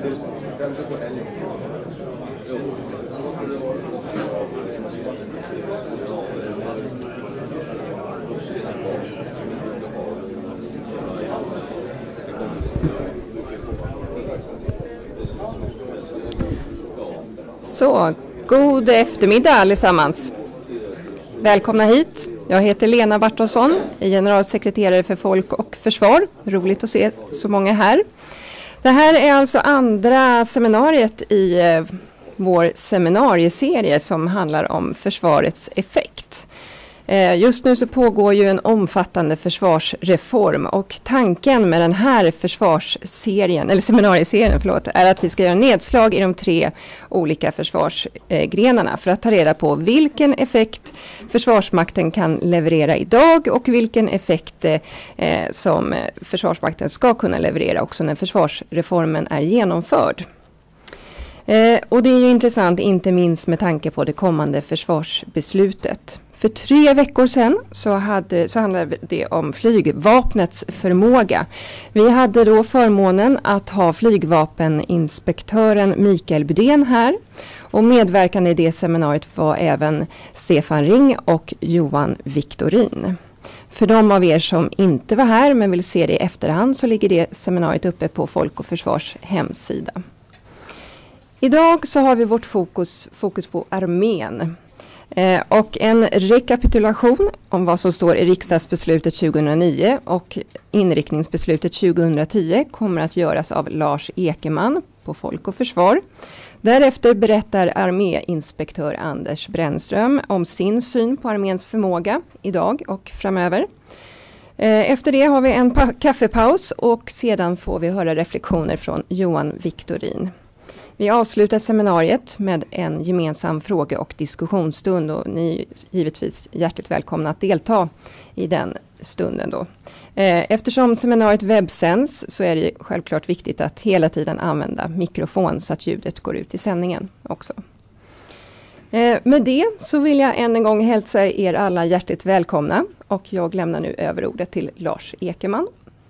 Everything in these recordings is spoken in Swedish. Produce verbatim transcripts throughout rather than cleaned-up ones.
Så, god eftermiddag allesammans. Välkomna hit. Jag heter Lena Bartonsson, är generalsekreterare för Folk och Försvar. Roligt att se så många här. Det här är alltså andra seminariet i eh, vår seminarieserie som handlar om försvarets effekt. Eh, just nu så pågår ju en omfattande försvarsreform och tanken med den här försvarsserien, eller seminarieserien förlåt, är att vi ska göra nedslag i de tre olika försvarsgrenarna för att ta reda på vilken effekt Försvarsmakten kan leverera idag och vilken effekt eh, som Försvarsmakten ska kunna leverera också när försvarsreformen är genomförd. Eh, och det är ju intressant inte minst med tanke på det kommande försvarsbeslutet. För tre veckor sedan så, hade, så handlade det om flygvapnets förmåga. Vi hade då förmånen att ha flygvapeninspektören Mikael Bydén här. Och medverkande i det seminariet var även Stefan Ring och Johan Victorin. För de av er som inte var här men vill se det i efterhand så ligger det seminariet uppe på Folk och Försvars hemsida. Idag så har vi vårt fokus, fokus på armén. Eh, och en rekapitulation om vad som står i riksdagsbeslutet tjugohundranio och inriktningsbeslutet tjugohundratio kommer att göras av Lars Ekeman på Folk och Försvar. Därefter berättar arméinspektör Anders Brännström om sin syn på arméns förmåga idag och framöver. Eh, efter det har vi en pa- kaffepaus och sedan får vi höra reflektioner från Johan Victorin. Vi avslutar seminariet med en gemensam fråge- och diskussionsstund och ni är givetvis hjärtligt välkomna att delta i den stunden då. Eftersom seminariet webbsänds så är det självklart viktigt att hela tiden använda mikrofon så att ljudet går ut i sändningen också. Med det så vill jag än en gång hälsa er alla hjärtligt välkomna och jag lämnar nu över ordet till Lars Ekeman.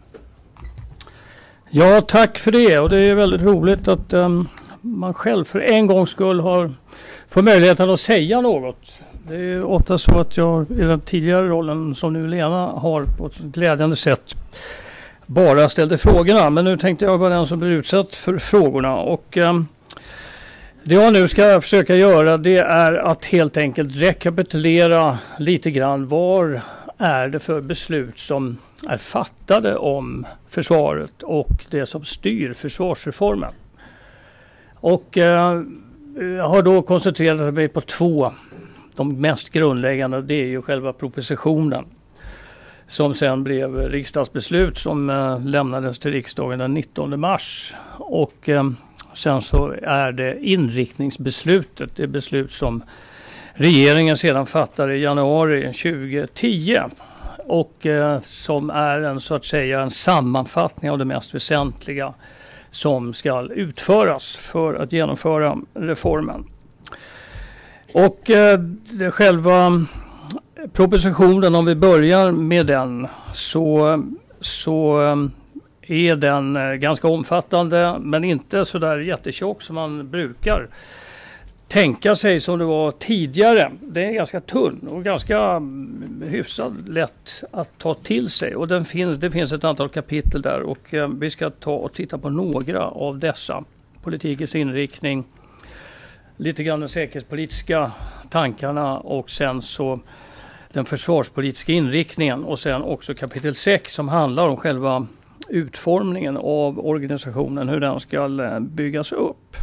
Ja, tack för det och det är väldigt roligt att um, man själv för en gångs skull har får möjligheten att säga något. Det är ofta så att jag i den tidigare rollen som nu Lena har på ett glädjande sätt bara ställde frågorna. Men nu tänkte jag vara den som blir utsatt för frågorna och um, det jag nu ska försöka göra det är att helt enkelt rekapitulera lite grann var är det för beslut som är fattade om försvaret och det som styr försvarsreformen. Och eh, jag har då koncentrerat mig på två, de mest grundläggande, det är ju själva propositionen som sen blev riksdagsbeslut som eh, lämnades till riksdagen den nittonde mars. Och eh, sen så är det inriktningsbeslutet, det beslut som regeringen sedan fattar i januari tjugohundratio och eh, som är en så att säga en sammanfattning av det mest väsentliga som ska utföras för att genomföra reformen. Och eh, det själva propositionen, om vi börjar med den, så, så är den ganska omfattande men inte så där jättetjock som man brukar tänka sig som det var tidigare. Det är ganska tunn och ganska hyfsat lätt att ta till sig. Och den finns, det finns ett antal kapitel där och eh, vi ska ta och titta på några av dessa. Politikens inriktning, lite grann de säkerhetspolitiska tankarna och sen så den försvarspolitiska inriktningen och sen också kapitel sex som handlar om själva utformningen av organisationen, hur den ska byggas upp.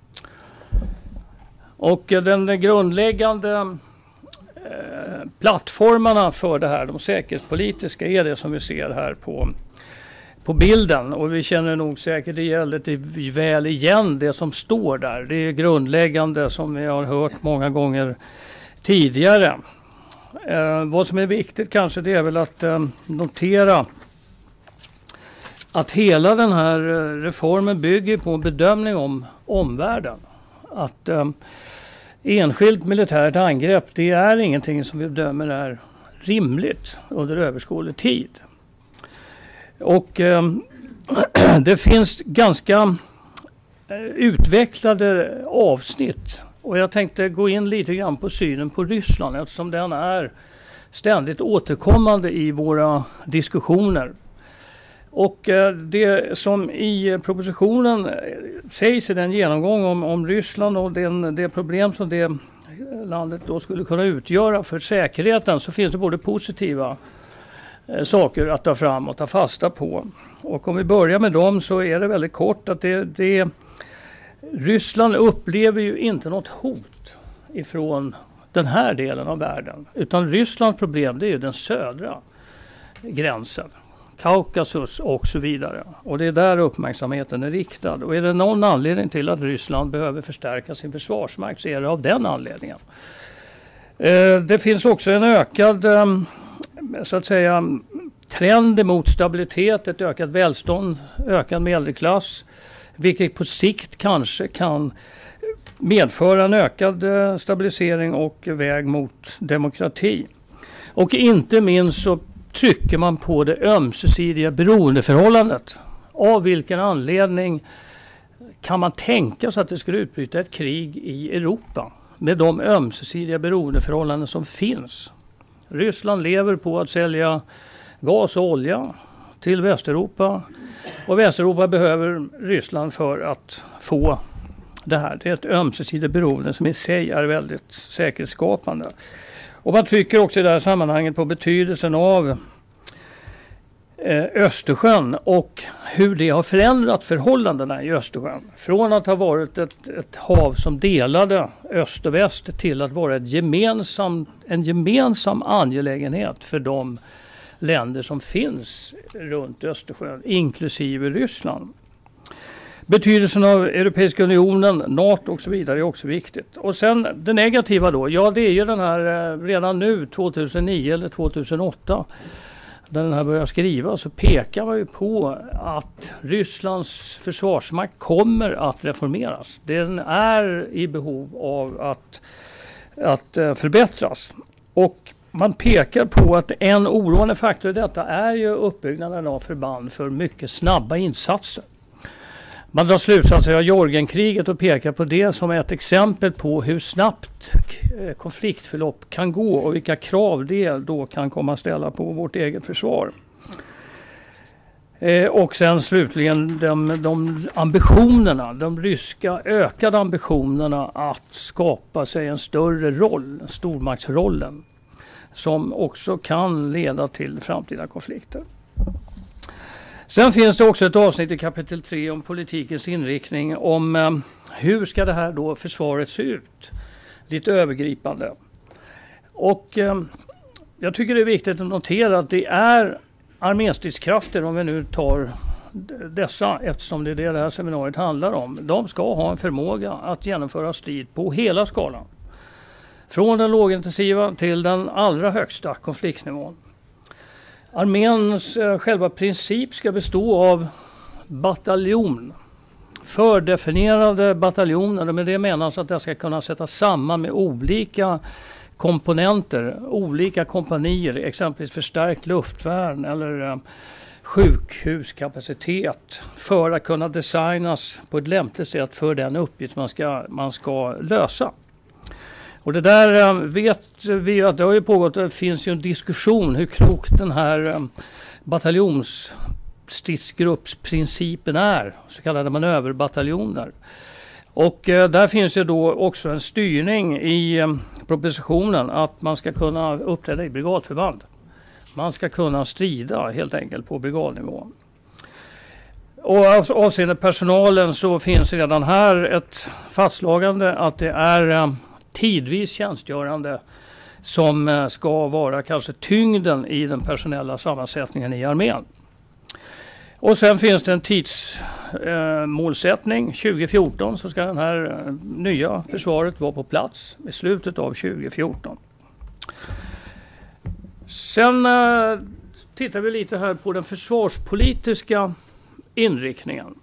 Och den grundläggande eh, plattformarna för det här, de säkerhetspolitiska, är det som vi ser här på, på bilden. Och vi känner nog säkert det väl igen det som står där. Det är grundläggande som vi har hört många gånger tidigare. Eh, vad som är viktigt kanske det är väl att eh, notera att hela den här reformen bygger på en bedömning om omvärlden. Att eh, enskilt militärt angrepp, det är ingenting som vi bedömer är rimligt under överskådlig tid. Och eh, det finns ganska utvecklade avsnitt. Och jag tänkte gå in lite grann på synen på Ryssland eftersom den är ständigt återkommande i våra diskussioner. Och det som i propositionen sägs i den genomgång om, om Ryssland och den, det problem som det landet då skulle kunna utgöra för säkerheten, så finns det både positiva eh, saker att ta fram och ta fasta på. Och om vi börjar med dem så är det väldigt kort att det, det, Ryssland upplever ju inte något hot ifrån den här delen av världen. Utan Rysslands problem, det är ju den södra gränsen. Kaukasus och så vidare. Och det är där uppmärksamheten är riktad. Och är det någon anledning till att Ryssland behöver förstärka sin försvarsmakt så är det av den anledningen. Eh, det finns också en ökad eh, så att säga trend emot stabilitet, ett ökat välstånd, ökad medelklass, vilket på sikt kanske kan medföra en ökad eh, stabilisering och väg mot demokrati. Och inte minst så trycker man på det ömsesidiga beroendeförhållandet. Av vilken anledning kan man tänka sig att det skulle utbryta ett krig i Europa med de ömsesidiga beroendeförhållanden som finns? Ryssland lever på att sälja gas och olja till Västeuropa och Västeuropa behöver Ryssland för att få det här. Det är ett ömsesidigt beroende som i sig är väldigt säkerhetsskapande. Och man trycker också i det här sammanhanget på betydelsen av eh, Östersjön och hur det har förändrat förhållandena i Östersjön. Från att ha varit ett, ett hav som delade öst och väst till att vara ett gemensam, en gemensam angelägenhet för de länder som finns runt Östersjön, inklusive Ryssland. Betydelsen av Europeiska unionen, NATO och så vidare är också viktigt. Och sen det negativa då, ja det är ju den här redan nu tjugohundranio eller tjugohundraåtta när den här börjar skriva så pekar man ju på att Rysslands försvarsmakt kommer att reformeras. Den är i behov av att, att förbättras. Och man pekar på att en oroande faktor i detta är ju uppbyggnaden av förband för mycket snabba insatser. Man drar slutsatser av Georgienkriget och pekar på det som ett exempel på hur snabbt konfliktförlopp kan gå och vilka krav det då kan komma att ställa på vårt eget försvar. Eh, och sen slutligen de, de ambitionerna, de ryska ökade ambitionerna att skapa sig en större roll, stormaktsrollen, som också kan leda till framtida konflikter. Sen finns det också ett avsnitt i kapitel tre om politikens inriktning om eh, hur ska det här då försvaret se ut? Lite övergripande. Och eh, jag tycker det är viktigt att notera att det är arméstridskrafter, om vi nu tar dessa, eftersom det är det det här seminariet handlar om. De ska ha en förmåga att genomföra strid på hela skalan. Från den lågintensiva till den allra högsta konfliktnivån. Arméns eh, själva princip ska bestå av bataljon. Fördefinierade bataljoner, och med det menas att det ska kunna sättas samman med olika komponenter, olika kompanier, exempelvis förstärkt luftvärn eller eh, sjukhuskapacitet för att kunna designas på ett lämpligt sätt för den uppgift man ska, man ska lösa. Och det där vet vi att det har ju pågått, det finns ju en diskussion hur klokt den här bataljonsstridsgruppsprincipen är, så kallade manöverbataljoner. Och eh, där finns ju då också en styrning i eh, propositionen att man ska kunna uppträda i brigadförband. Man ska kunna strida helt enkelt på brigadnivå. Och avseende personalen så finns redan här ett fastslagande att det är eh, tidvis tjänstgörande som eh, ska vara kanske tyngden i den personella sammansättningen i armén. Och sen finns det en tidsmålsättning. Eh, tjugo fjorton så ska den här eh, nya försvaret vara på plats i slutet av tjugo fjorton. Sen eh, tittar vi lite här på den försvarspolitiska inriktningen.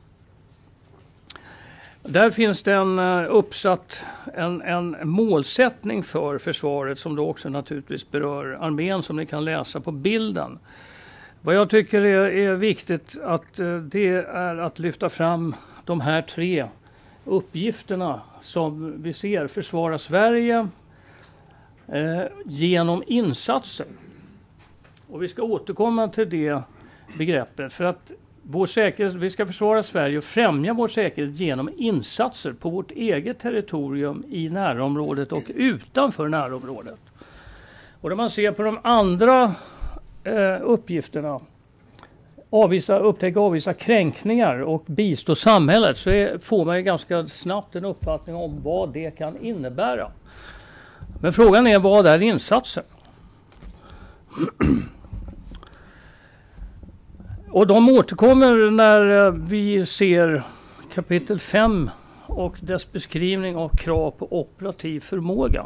Där finns det en uh, uppsatt en, en målsättning för försvaret som då också naturligtvis berör armén, som ni kan läsa på bilden. Vad jag tycker är, är viktigt att uh, det är att lyfta fram de här tre uppgifterna som vi ser försvara Sverige eh, genom insatser. Och vi ska återkomma till det begreppet för att vår säkerhet, vi ska försvara Sverige och främja vår säkerhet genom insatser på vårt eget territorium i närområdet och utanför närområdet. Och när man ser på de andra eh, uppgifterna, avvisa, upptäcka och avvisa kränkningar och bistå samhället, så är, får man ju ganska snabbt en uppfattning om vad det kan innebära. Men frågan är, vad är insatsen? Och de återkommer när vi ser kapitel fem och dess beskrivning av krav på operativ förmåga.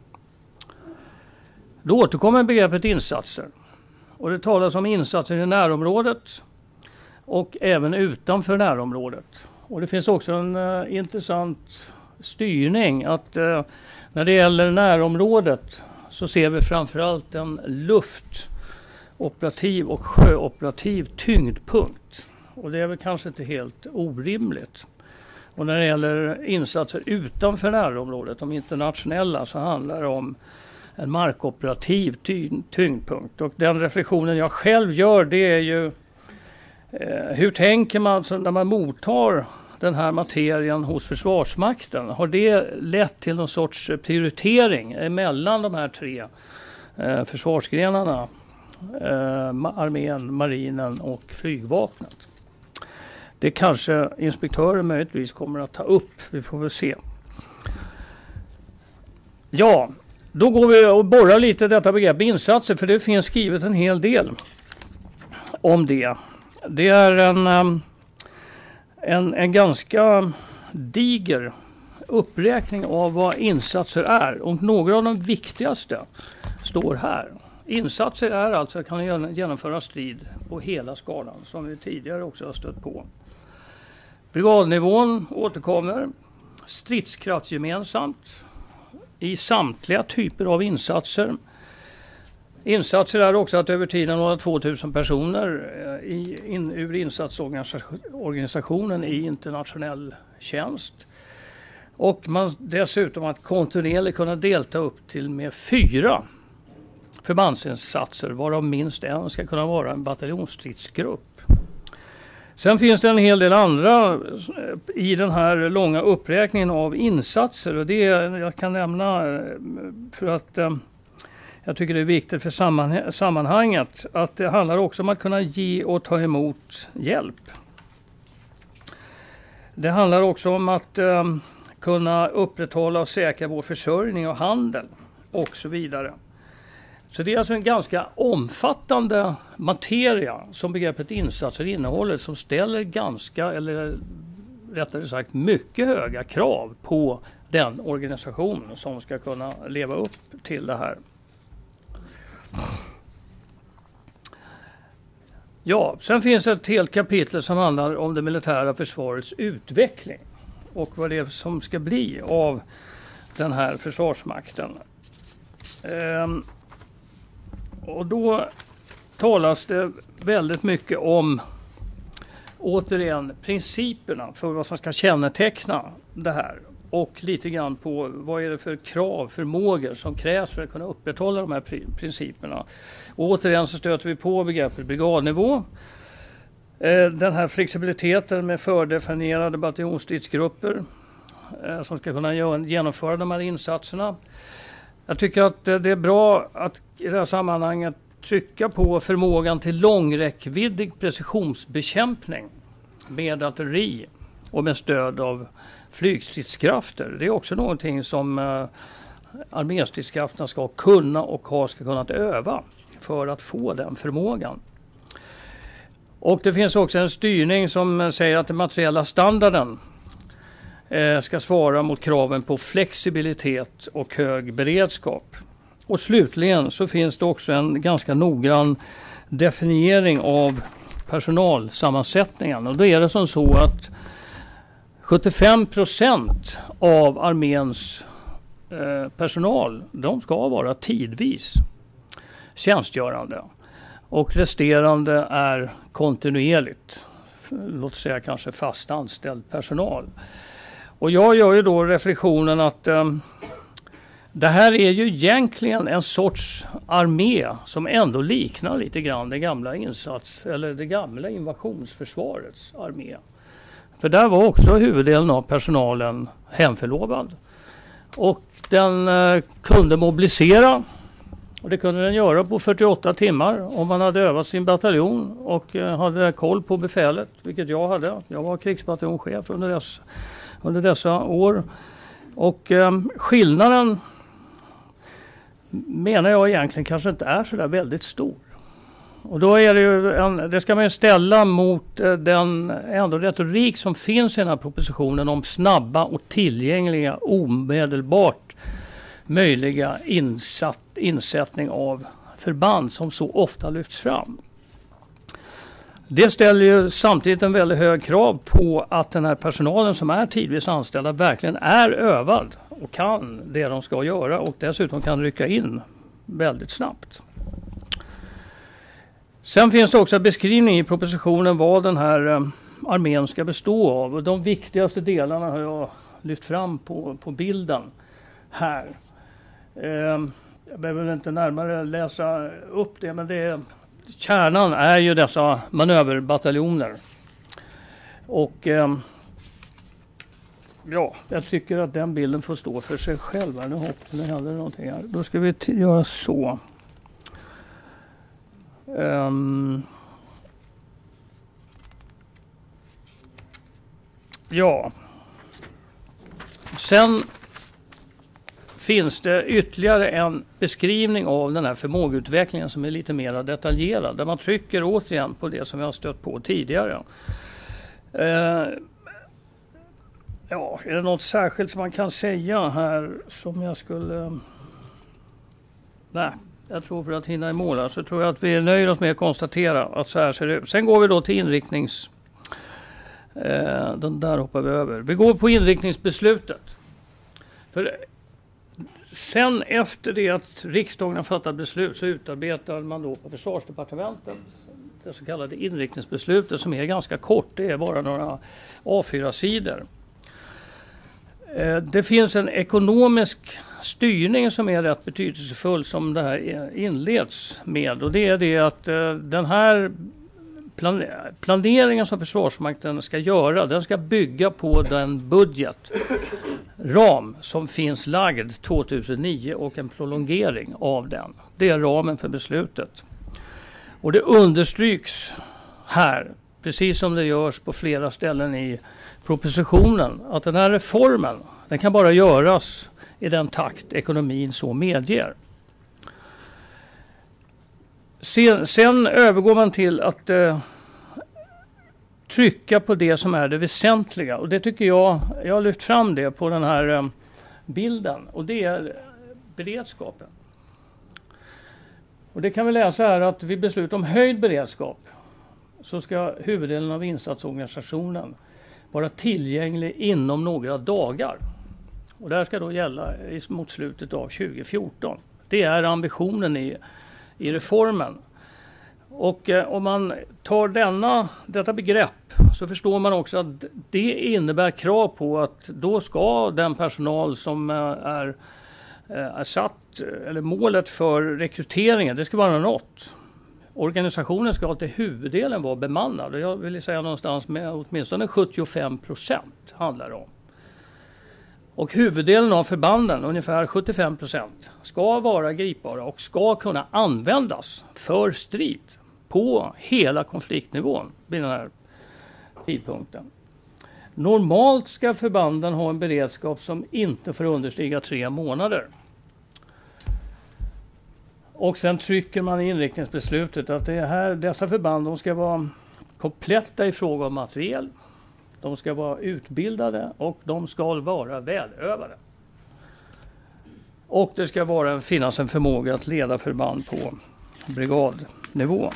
Då återkommer begreppet insatser. Och det talas om insatser i närområdet och även utanför närområdet. Och det finns också en uh, intressant styrning att uh, när det gäller närområdet så ser vi framförallt en luftoperativ och sjöoperativ tyngdpunkt. Och det är väl kanske inte helt orimligt. Och när det gäller insatser utanför närområdet, de internationella, så handlar det om en markoperativ ty- tyngdpunkt. Och den reflektionen jag själv gör, det är ju eh, hur tänker man så när man mottar den här materien hos Försvarsmakten? Har det lett till någon sorts prioritering mellan de här tre eh, försvarsgrenarna? Eh, armén, marinen och flygvapnet. Det kanske inspektören möjligtvis kommer att ta upp. Vi får väl se. Ja, då går vi och borrar lite detta begrepp insatser, för det finns skrivet en hel del om det. Det är en, en, en ganska diger uppräkning av vad insatser är. Och några av de viktigaste står här. Insatser är alltså att kan genomföra strid på hela skalan, som vi tidigare också har stött på. Brigadnivån återkommer. Stridskraftsgemensamt i samtliga typer av insatser. Insatser är också att över tiden några tvåtusen personer i, in, ur insatsorganisationen i internationell tjänst. Och man dessutom att kontinuerligt kunna delta upp till med fyra förbandsinsatser, varav minst en ska kunna vara en bataljonsstridsgrupp. Sen finns det en hel del andra i den här långa uppräkningen av insatser, och det jag kan nämna för att eh, jag tycker det är viktigt för samman, sammanhanget att det handlar också om att kunna ge och ta emot hjälp. Det handlar också om att eh, kunna upprätthålla och säkra vår försörjning och handel och så vidare. Så det är alltså en ganska omfattande materia som begreppet insatser innehåller, som ställer ganska, eller rättare sagt mycket höga krav på den organisation som ska kunna leva upp till det här. Ja, sen finns ett helt kapitel som handlar om det militära försvarets utveckling och vad det är som ska bli av den här försvarsmakten. Ehm, och då talas det väldigt mycket om, återigen, principerna för vad som ska känneteckna det här. Och lite grann på vad är det för krav, förmågor som krävs för att kunna upprätthålla de här principerna. Och återigen så stöter vi på begreppet brigadnivå. Den här flexibiliteten med fördefinierade bataljonsstridsgrupper som ska kunna genomföra de här insatserna. Jag tycker att det är bra att i det här sammanhanget trycka på förmågan till långräckviddig precisionsbekämpning med artilleri och med stöd av flygstridskrafter. Det är också någonting som eh, arméstridskrafterna ska kunna och har ska kunnat öva för att få den förmågan. Och det finns också en styrning som säger att den materiella standarden eh, ska svara mot kraven på flexibilitet och hög beredskap. Och slutligen så finns det också en ganska noggrann definiering av personalsammansättningen. Och då är det som så att sjuttiofem procent av arméns eh, personal, de ska vara tidvis tjänstgörande. Och resterande är kontinuerligt låt säga kanske fast anställd personal. Och jag gör ju då reflektionen att eh, det här är ju egentligen en sorts armé som ändå liknar lite grann det gamla insats eller det gamla invasionsförsvarets armé. För där var också huvuddelen av personalen hemförlovad. Och den eh, kunde mobilisera, och det kunde den göra på fyrtioåtta timmar om man hade övat sin bataljon och eh, hade koll på befälet, vilket jag hade. Jag var krigsbataljonschef under dessa, under dessa år. Och eh, skillnaden menar jag egentligen kanske inte är så där väldigt stor. Och då är det ju en, det ska man ju ställa mot eh, den ändå retorik som finns i den här propositionen om snabba och tillgängliga omedelbart möjliga insatt, insättning av förband som så ofta lyfts fram. Det ställer ju samtidigt en väldigt hög krav på att den här personalen som är tidvis anställda verkligen är övad och kan det de ska göra och dessutom kan rycka in väldigt snabbt. Sen finns det också en beskrivning i propositionen vad den här eh, armén ska bestå av. Och de viktigaste delarna har jag lyft fram på, på bilden här. Eh, jag behöver inte närmare läsa upp det, men det, kärnan är ju dessa manöverbataljoner. Och eh, ja, jag tycker att den bilden får stå för sig själv. Nu hoppas det händer någonting här. Då ska vi t- göra så. Um, ja, sen finns det ytterligare en beskrivning av den här förmågeutvecklingen som är lite mer detaljerad, där man trycker återigen på det som vi har stött på tidigare. Uh, ja, är det något särskilt som man kan säga här som jag skulle... Nej. Jag tror för att hinna i mål så tror jag att vi är nöjda oss med att konstatera att så här ser det ut. Sen går vi då till inriktnings... Eh, den där hoppar vi över. Vi går på inriktningsbeslutet. För sen efter det att riksdagen har fattat beslut så utarbetar man då på Försvarsdepartementet det så kallade inriktningsbeslutet som är ganska kort. Det är bara några A fyra sidor. Eh, det finns en ekonomisk styrning som är rätt betydelsefull som det här inleds med, och det är det att eh, den här plan- planeringen som Försvarsmakten ska göra, den ska bygga på den budgetram som finns lagd tjugohundranio och en prolongering av den. Det är ramen för beslutet. Och det understryks här, precis som det görs på flera ställen i propositionen, att den här reformen, den kan bara göras i den takt ekonomin så medger. Sen, sen övergår man till att eh, trycka på det som är det väsentliga. Och det tycker jag, jag har lyft fram det på den här eh, bilden. Och det är beredskapen. Och det kan vi läsa här att vid beslut om höjd beredskap så ska huvuddelen av insatsorganisationen vara tillgänglig inom några dagar. Och det här ska då gälla mot slutet av tjugo fjorton. Det är ambitionen i, i reformen. Och eh, om man tar denna, detta begrepp så förstår man också att det innebär krav på att då ska den personal som eh, är, eh, är satt, eller målet för rekryteringen, det ska vara något. Organisationen ska till huvuddelen vara bemannad. Och jag vill säga någonstans med åtminstone sjuttiofem procent handlar det om. Och huvuddelen av förbanden, ungefär sjuttiofem procent, ska vara gripbara och ska kunna användas för strid på hela konfliktnivån vid den här tidpunkten. Normalt ska förbanden ha en beredskap som inte får understiga tre månader. Och sen trycker man i inriktningsbeslutet att det här, dessa förband de ska vara kompletta i fråga om materiel. De ska vara utbildade och de ska vara välövade. Och det ska vara, finnas en förmåga att leda förband på brigadnivå.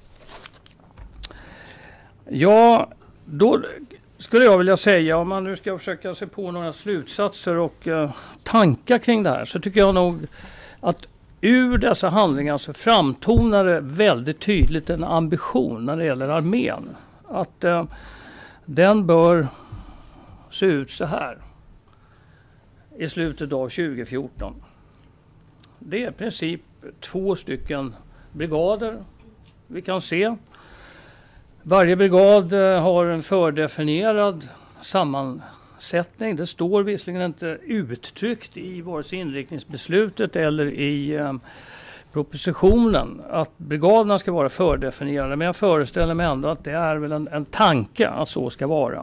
Ja, då skulle jag vilja säga, om man nu ska försöka se på några slutsatser och uh, tankar kring det här, så tycker jag nog att ur dessa handlingar så framtonar det väldigt tydligt en ambition när det gäller armén att eh, den bör se ut så här i slutet av tjugo fjorton. Det är i princip två stycken brigader vi kan se. Varje brigad har en fördefinierad sammansättning. Det står visserligen inte uttryckt i vare sig inriktningsbeslutet eller i eh, propositionen att brigaderna ska vara fördefinierade, men jag föreställer mig ändå att det är väl en, en tanke att så ska vara.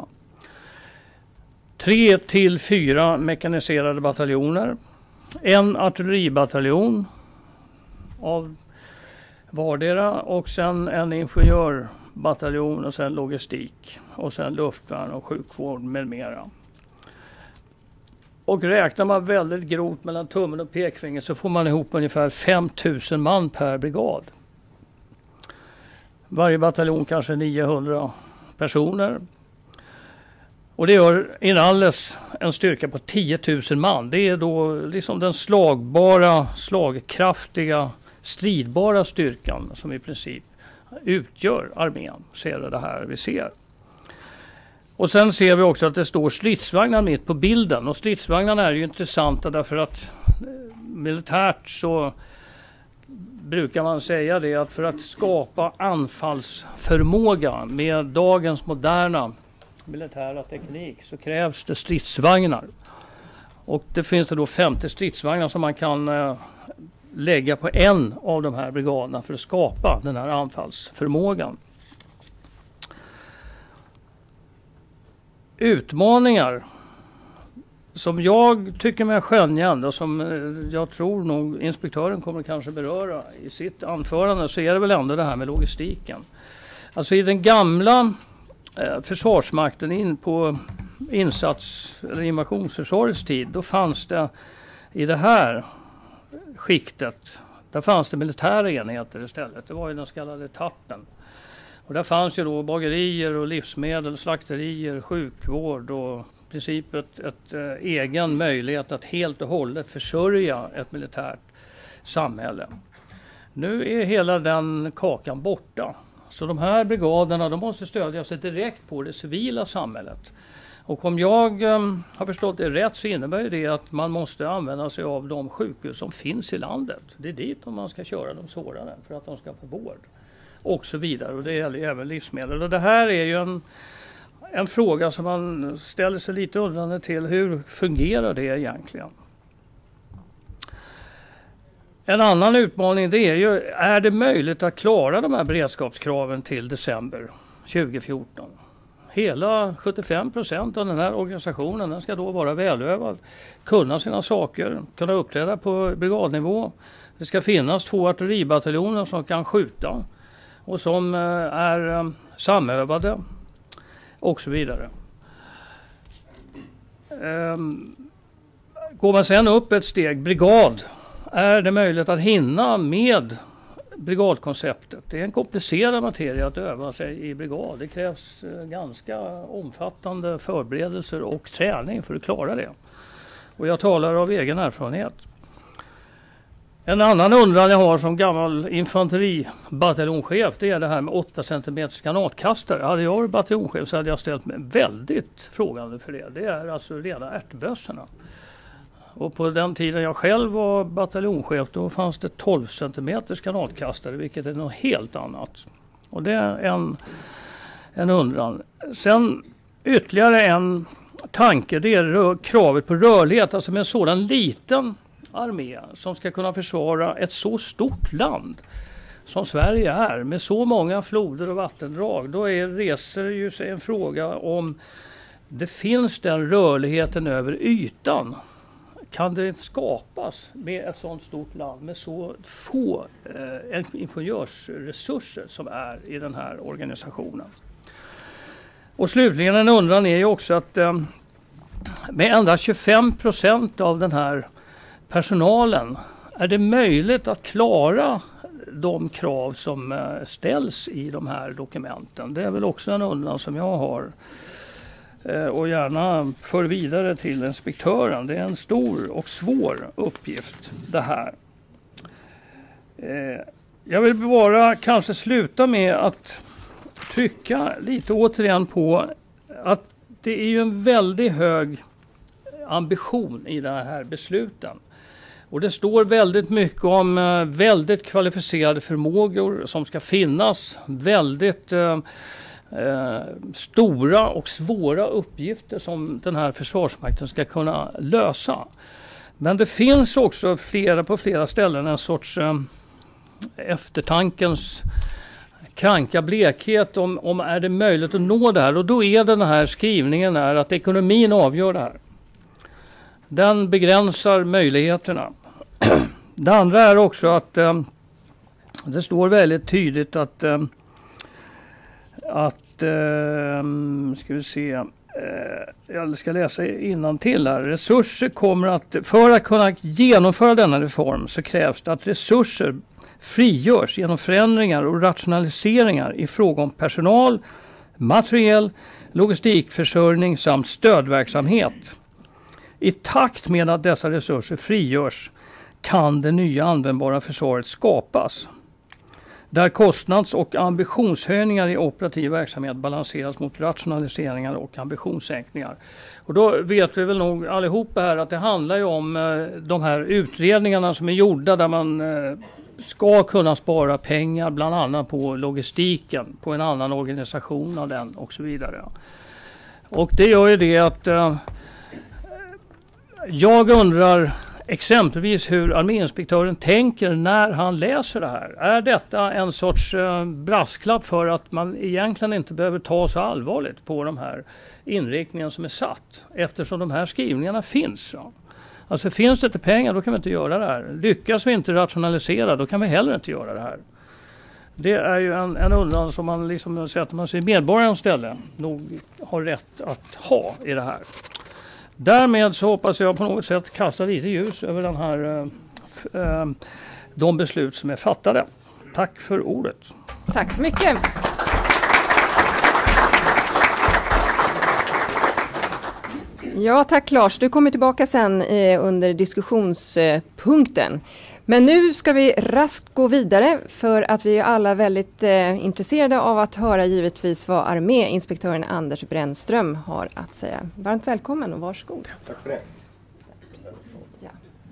Tre till fyra mekaniserade bataljoner, en artilleribataljon av vardera och sen en ingenjörbataljon och sen logistik och sen luftvärn och sjukvård med mera. Och räknar man väldigt grovt mellan tummen och pekfingret så får man ihop ungefär fem tusen man per brigad. Varje bataljon kanske niohundra personer. Och det gör inalles en styrka på tio tusen man. Det är då liksom den slagbara, slagkraftiga, stridbara styrkan som i princip utgör armén. Ser det här vi ser. Och sen ser vi också att det står stridsvagnar mitt på bilden. Och stridsvagnarna är ju intressanta därför att militärt så brukar man säga det att för att skapa anfallsförmåga med dagens moderna militära teknik så krävs det stridsvagnar. Och det finns det då femtio stridsvagnar som man kan eh, lägga på en av de här brigaderna för att skapa den här anfallsförmågan. Utmaningar som jag tycker mig skönja och som jag tror nog inspektören kommer kanske beröra i sitt anförande, så är det väl ändå det här med logistiken. Alltså i den gamla eh, försvarsmakten in på insats- eller invasionsförsvarets tid, då fanns det i det här skiktet, där fanns det militära enheter istället. Det var ju den så kallade tappen. Och där fanns ju då bagerier och livsmedel, slakterier, sjukvård och i princip ett, ett äh, egen möjlighet att helt och hållet försörja ett militärt samhälle. Nu är hela den kakan borta. Så de här brigaderna, de måste stödja sig direkt på det civila samhället. Och om jag ähm, har förstått det rätt så innebär det att man måste använda sig av de sjukhus som finns i landet. Det är dit om man ska köra de sårade för att de ska få vård. Och så vidare, och det gäller även livsmedel. Och det här är ju en, en fråga som man ställer sig lite undrande till. Hur fungerar det egentligen? En annan utmaning det är ju, är det möjligt att klara de här beredskapskraven till december tjugo fjorton? Hela sjuttiofem procent av den här organisationen den ska då vara välövad, kunna sina saker, kunna uppträda på brigadnivå. Det ska finnas två artilleribataljoner som kan skjuta och som är samövade och så vidare. Går man sedan upp ett steg, brigad, är det möjligt att hinna med brigadkonceptet. Det är en komplicerad materia att öva sig i brigad. Det krävs ganska omfattande förberedelser och träning för att klara det. Och jag talar av egen erfarenhet. En annan undran jag har som gammal infanteribataljonschef, det är det här med åtta centimeter granatkastare. Hade jag varit bataljonschef så hade jag ställt mig väldigt frågande för det. Det är alltså rena ärtbössorna. Och på den tiden jag själv var bataljonschef då fanns det tolv centimeter granatkastare, vilket är något helt annat. Och det är en, en undran. Sen ytterligare en tanke, det är kravet på rörlighet. Alltså med en sådan liten armé som ska kunna försvara ett så stort land som Sverige är, med så många floder och vattendrag, då är, reser ju sig en fråga om det finns den rörligheten över ytan. Kan det skapas med ett sådant stort land med så få eh, ingenjörsresurser som är i den här organisationen? Och slutligen en undran är ju också att eh, med endast tjugofem procent av den här personalen, är det möjligt att klara de krav som ställs i de här dokumenten? Det är väl också en undran som jag har och gärna för vidare till inspektören. Det är en stor och svår uppgift det här. Jag vill bara kanske sluta med att trycka lite återigen på att det är ju en väldigt hög ambition i den här besluten. Och det står väldigt mycket om eh, väldigt kvalificerade förmågor som ska finnas. Väldigt eh, eh, stora och svåra uppgifter som den här försvarsmakten ska kunna lösa. Men det finns också flera, på flera ställen en sorts eh, eftertankens kranka blekhet om, om är det möjligt att nå det här. Och då är den här skrivningen är att ekonomin avgör det här. Den begränsar möjligheterna. Det andra är också att eh, det står väldigt tydligt att eh, att eh, ska vi se eh, jag ska läsa innantill här. Resurser kommer att för att kunna genomföra denna reform så krävs det att resurser frigörs genom förändringar och rationaliseringar i fråga om personal, materiel, logistikförsörjning samt stödverksamhet. I takt med att dessa resurser frigörs kan det nya användbara försvaret skapas. Där kostnads- och ambitionshöjningar i operativ verksamhet balanseras mot rationaliseringar och ambitionssänkningar. Och då vet vi väl nog allihopa här att det handlar ju om eh, de här utredningarna som är gjorda där man eh, ska kunna spara pengar bland annat på logistiken, på en annan organisation av den och så vidare. Och det gör ju det att eh, jag undrar exempelvis hur arméinspektören tänker när han läser det här. Är detta en sorts eh, brasklapp för att man egentligen inte behöver ta så allvarligt på de här inriktningarna som är satt? Eftersom de här skrivningarna finns. Ja. Alltså finns det inte pengar, då kan vi inte göra det här. Lyckas vi inte rationalisera, då kan vi heller inte göra det här. Det är ju en, en undran som man liksom sätter man sig i medborgarens ställe nog har rätt att ha i det här. Därmed så hoppas jag på något sätt kasta lite ljus över den här, eh, de beslut som är fattade. Tack för ordet. Tack så mycket. Ja, tack Lars. Du kommer tillbaka sen eh, under diskussionspunkten. Men nu ska vi raskt gå vidare för att vi är alla väldigt eh, intresserade av att höra givetvis vad arméinspektören Anders Brännström har att säga. Varmt välkommen och varsågod. Tack för det. Ja.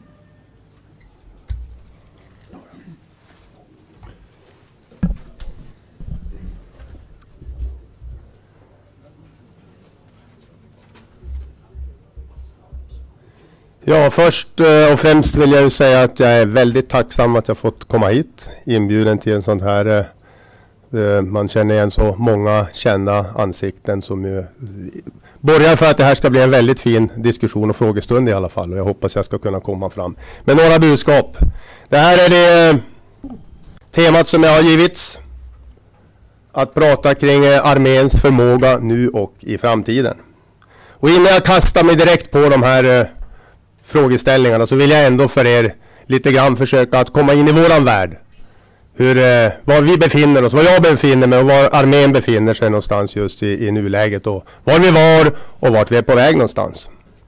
Ja, först och främst vill jag ju säga att jag är väldigt tacksam att jag fått komma hit, inbjuden till en sån här, eh, man känner igen så många kända ansikten som ju börjar för att det här ska bli en väldigt fin diskussion och frågestund i alla fall, och jag hoppas jag ska kunna komma fram med några budskap. Det här är det temat som jag har givits, att prata kring arméns förmåga nu och i framtiden. Och innan jag kastar mig direkt på de här eh, frågeställningarna så vill jag ändå för er lite grann försöka att komma in i våran värld. Hur, eh, var vi befinner oss, var jag befinner mig och var armén befinner sig någonstans just i, i nuläget, och var vi var och vart vi är på väg någonstans.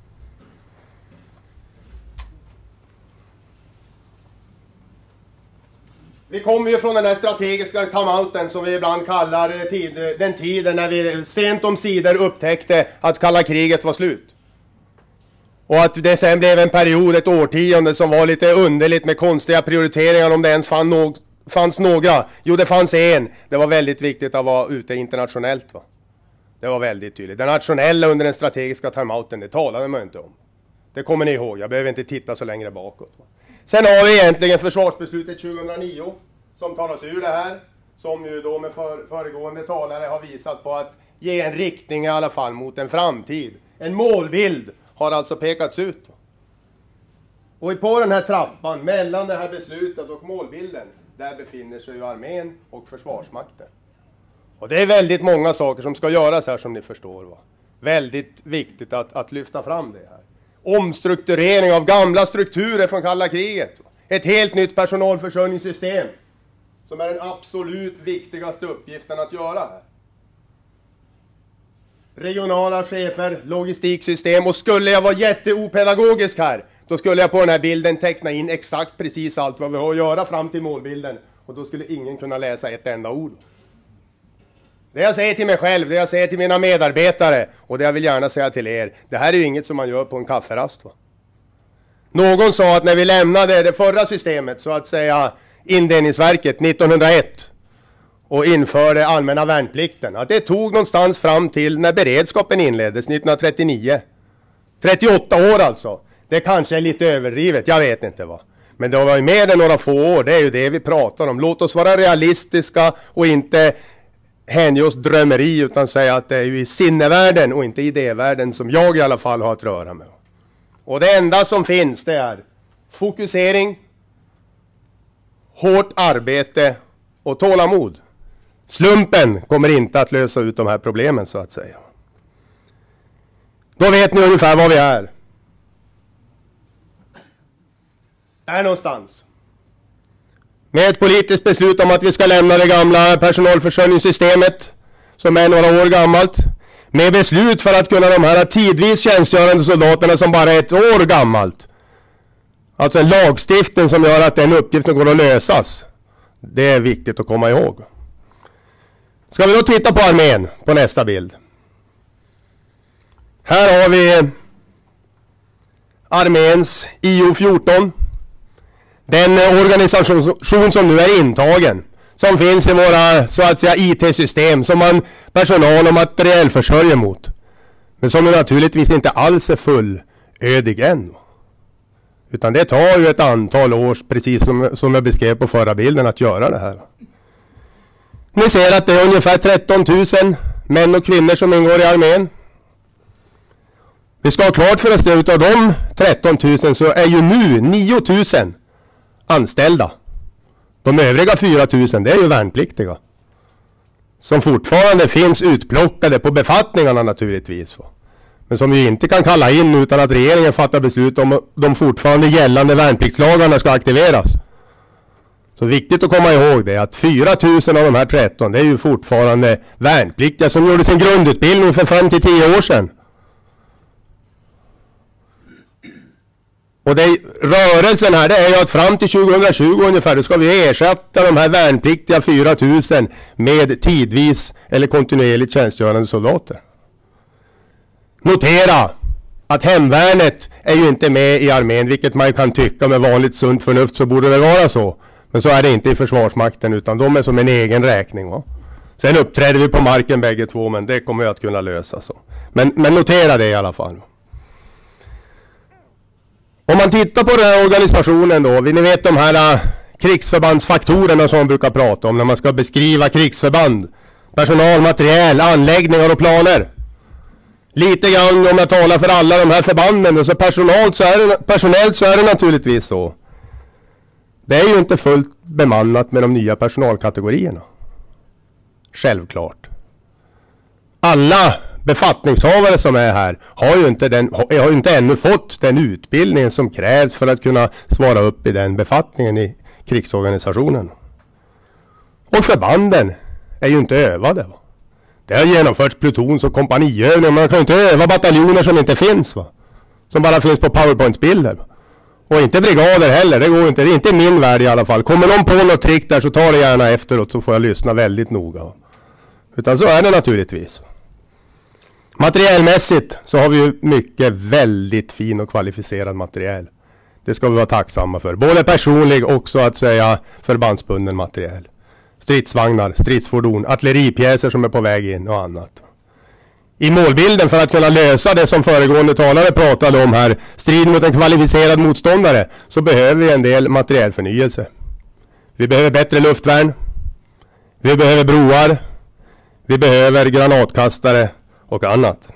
Vi kommer ju från den här strategiska timeouten som vi ibland kallar tid, den tiden när vi sent om sidor upptäckte att kalla kriget var slut. Och att det sen blev en period, ett årtionde som var lite underligt med konstiga prioriteringar, om det ens fann no- fanns några. Jo, det fanns en. Det var väldigt viktigt att vara ute internationellt, va? Det var väldigt tydligt. Det nationella under den strategiska timeouten, det talade man inte om. Det kommer ni ihåg, jag behöver inte titta så längre bakåt, va? Sen har vi egentligen försvarsbeslutet tjugohundranio som tar oss ur det här. Som ju då med för, föregående talare har visat på att ge en riktning i alla fall mot en framtid. En målbild har alltså pekats ut. Och på den här trappan mellan det här beslutet och målbilden, där befinner sig ju armén och försvarsmakten. Och det är väldigt många saker som ska göras här, som ni förstår, va? Väldigt viktigt att, att lyfta fram det här. Omstrukturering av gamla strukturer från kalla kriget. Ett helt nytt personalförsörjningssystem som är den absolut viktigaste uppgiften att göra här. Regionala chefer, logistiksystem, och skulle jag vara jätteopedagogisk här, då skulle jag på den här bilden teckna in exakt precis allt vad vi har att göra fram till målbilden, och då skulle ingen kunna läsa ett enda ord. Det jag säger till mig själv, det jag säger till mina medarbetare och det jag vill gärna säga till er. Det här är ju inget som man gör på en kafferast, va? Någon sa att när vi lämnade det förra systemet, så att säga indelningsverket nittonhundraett och införde allmänna värnplikten, att det tog någonstans fram till när beredskapen inleddes nittonhundratrettionio. trettioåtta år alltså. Det kanske är lite överdrivet, jag vet inte vad. Men det har varit med i några få år, det är ju det vi pratar om. Låt oss vara realistiska och inte hänge oss drömmeri, utan säga att det är ju i sinnevärlden och inte idévärlden som jag i alla fall har att röra med. Och det enda som finns, det är fokusering, hårt arbete och tålamod. Slumpen kommer inte att lösa ut de här problemen, så att säga. Då vet ni ungefär var vi är. Är någonstans. Med ett politiskt beslut om att vi ska lämna det gamla personalförsörjningssystemet som är några år gammalt. Med beslut för att kunna de här tidvis tjänstgörande soldaterna som bara är ett år gammalt. Alltså en lagstiftning som gör att den uppgiften går att lösas. Det är viktigt att komma ihåg. Ska vi då titta på armén på nästa bild. Här har vi arméns I O fjorton. Den organisation som nu är intagen. Som finns i våra, så att säga, I T-system som man personal och materiell försörjer mot. Men som naturligtvis inte alls är fullödig än. Utan det tar ju ett antal år, precis som, som jag beskrev på förra bilden, att göra det här. Ni ser att det är ungefär tretton tusen män och kvinnor som ingår i armén. Vi ska ha klart för oss det, utav de tretton tusen så är ju nu nio tusen anställda. De övriga fyra tusen, det är ju värnpliktiga. Som fortfarande finns utplockade på befattningarna naturligtvis. Men som vi inte kan kalla in utan att regeringen fattar beslut om de fortfarande gällande värnpliktslagarna ska aktiveras. Så viktigt att komma ihåg det, att fyra tusen av de här tretton, det är ju fortfarande värnpliktiga som gjorde sin grundutbildning för fem till tio år sedan. Och det, rörelsen här, det är ju att fram till tjugohundratjugo ungefär, då ska vi ersätta de här värnpliktiga fyra tusen med tidvis eller kontinuerligt tjänstgörande soldater. Notera att hemvärnet är ju inte med i armén, vilket man kan tycka med vanligt sunt förnuft, så borde det vara så. Men så är det inte i Försvarsmakten, utan de är som en egen räkning, va? Sen uppträder vi på marken bägge två, men det kommer ju att kunna lösa så. Men, men notera det i alla fall. Om man tittar på den här organisationen då, ni vet de här uh, krigsförbandsfaktorerna som man brukar prata om när man ska beskriva krigsförband. Personal, materiel, anläggningar och planer. Lite grann om jag talar för alla de här förbanden, så personellt så är det, personellt så är det naturligtvis så. Det är ju inte fullt bemannat med de nya personalkategorierna. Självklart. Alla befattningshavare som är här har ju inte, den, har ju inte ännu fått den utbildningen som krävs för att kunna svara upp i den befattningen i krigsorganisationen. Och förbanden är ju inte övade, va? Det har genomförts plutons- och kompaniövningar. Man kan ju inte öva bataljoner som inte finns, va? Som bara finns på powerpoint-bilder. Och inte brigader heller, det går inte. Det är inte min värld i alla fall. Kommer någon på något trick där så tar det gärna efteråt, så får jag lyssna väldigt noga. Utan så är det naturligtvis. Materielmässigt så har vi ju mycket väldigt fin och kvalificerad materiel. Det ska vi vara tacksamma för. Både personlig och så att säga förbandsbunden materiel. Stridsvagnar, stridsfordon, artilleripjäser som är på väg in och annat. I målbilden för att kunna lösa det som föregående talare pratade om här, strid mot en kvalificerad motståndare, så behöver vi en del materielförnyelse. Vi behöver bättre luftvärn. Vi behöver broar. Vi behöver granatkastare och annat.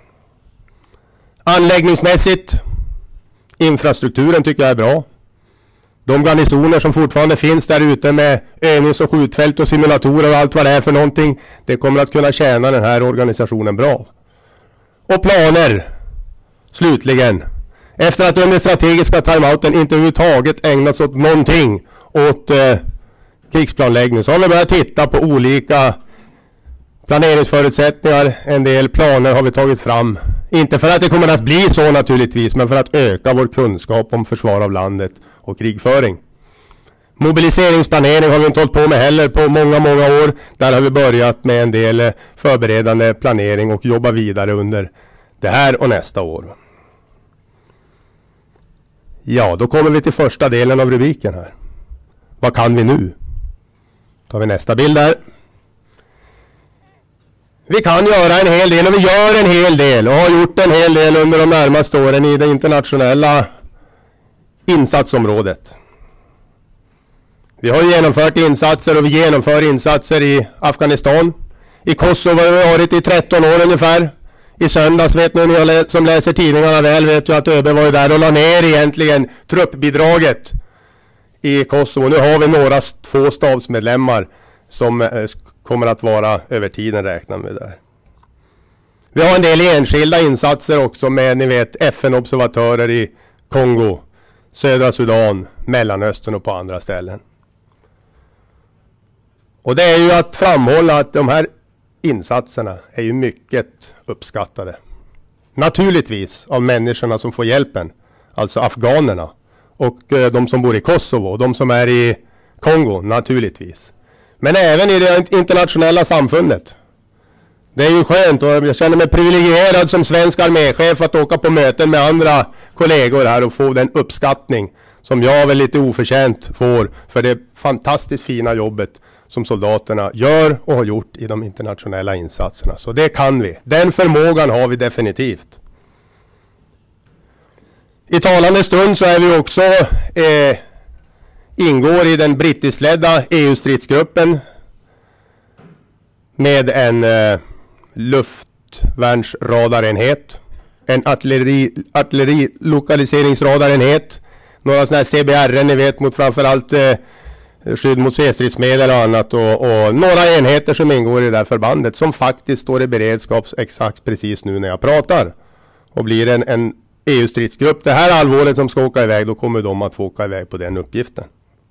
Anläggningsmässigt, infrastrukturen tycker jag är bra. De garnisoner som fortfarande finns där ute med övnings- och skjutfält och simulatorer och allt vad det är för någonting, det kommer att kunna tjäna den här organisationen bra. Och planer, slutligen. Efter att under strategiska timeouten inte överhuvudtaget ägnats åt någonting åt eh, krigsplanläggning, så har vi börjat titta på olika planeringsförutsättningar. En del planer har vi tagit fram. Inte för att det kommer att bli så naturligtvis, men för att öka vår kunskap om försvar av landet och krigföring. Mobiliseringsplanering har vi inte hållit på med heller på många, många år. Där har vi börjat med en del förberedande planering och jobba vidare under det här och nästa år. Ja, då kommer vi till första delen av rubriken här. Vad kan vi nu? Tar vi nästa bild där. Vi kan göra en hel del och vi gör en hel del och har gjort en hel del under de närmaste åren i det internationella insatsområdet. Vi har genomfört insatser och vi genomför insatser i Afghanistan. I Kosovo har vi varit i tretton år ungefär. I söndags, vet ni, ni som läser tidningarna väl, vet ju att ÖB var ju där och la ner egentligen truppbidraget i Kosovo. Nu har vi några två stabsmedlemmar som eh, kommer att vara över tiden, räknar med där. Vi har en del enskilda insatser också med, ni vet, F N-observatörer i Kongo, södra Sudan, Mellanöstern och på andra ställen. Och det är ju att framhålla att de här insatserna är ju mycket uppskattade. Naturligtvis av människorna som får hjälpen, alltså afghanerna och eh, de som bor i Kosovo och de som är i Kongo naturligtvis. Men även i det internationella samfundet. Det är ju skönt och jag känner mig privilegierad som svensk arméchef att åka på möten med andra kollegor här och få den uppskattning som jag väl lite oförtjänt får för det fantastiskt fina jobbet som soldaterna gör och har gjort i de internationella insatserna. Så det kan vi. Den förmågan har vi definitivt. I talande stund så är vi också eh, ingår i den brittiskledda E U-stridsgruppen med en eh, luftvärnsradarenhet, en artilleri, artillerilokaliseringsradarenhet, några sådana här C B R, ni vet, mot framförallt eh, skydd mot C-stridsmedel och annat och, och några enheter som ingår i det där förbandet som faktiskt står i beredskap exakt precis nu när jag pratar. Och blir en, en E U-stridsgrupp det här halvåret som ska åka iväg, då kommer de att få åka iväg på den uppgiften.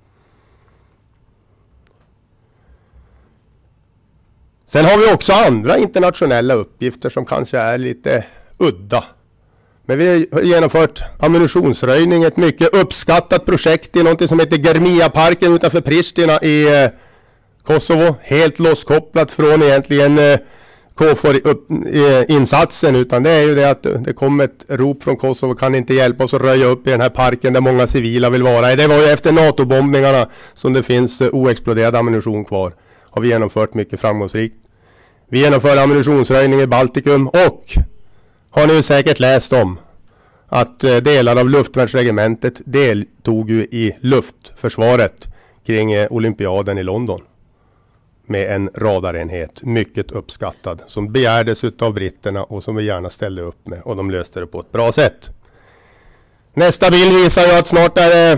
Sen har vi också andra internationella uppgifter som kanske är lite udda. Men vi har genomfört ammunitionsröjning, ett mycket uppskattat projekt i något som heter Germia-parken utanför Pristina i eh, Kosovo. Helt losskopplat från egentligen eh, K F O R-insatsen, utan det är ju det att det kom ett rop från Kosovo, kan inte hjälpa oss att röja upp i den här parken där många civila vill vara. Det var ju efter NATO-bombningarna som det finns eh, oexploderad ammunition kvar. Har vi genomfört mycket framgångsrikt. Vi genomför ammunitionsröjning i Baltikum och har ni säkert läst om att eh, delar av luftvärnsregementet deltog ju i luftförsvaret kring eh, olympiaden i London med en radarenhet, mycket uppskattad, som begärdes av britterna och som vi gärna ställde upp med, och de löste det på ett bra sätt. Nästa bild visar ju att snart är det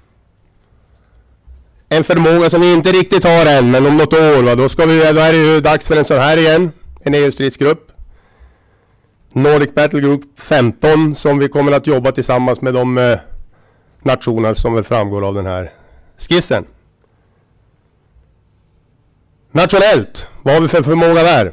en förmåga som vi inte riktigt har än, men om något år, va, då, ska vi, då är det ju dags för en sån här igen, en E U-stridsgrupp. Nordic Battle Group femton, som vi kommer att jobba tillsammans med de eh, nationer som väl framgår av den här skissen. Nationellt, vad har vi för förmåga där?